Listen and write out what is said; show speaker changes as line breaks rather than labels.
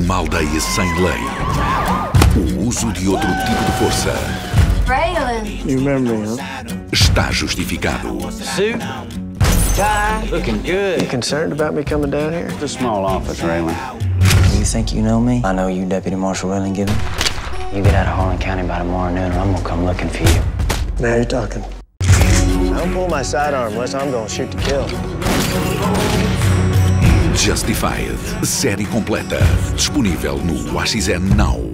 Numa aldeia sem lei, o uso de outro tipo de força
Raylan.
You remember me, huh?
está justificado.
Suit, tie, looking good.
You concerned about me coming down here?
It's a small office, Raylan.
You think you know me? I know you, Deputy Marshal Raylan Gibbon. You get out of Harlan County by tomorrow noon, and I'm gonna come looking for you.
Now you're talking. I don't pull my sidearm unless I'm gonna shoot to kill.
Justified, série completa, disponível no AXN Now.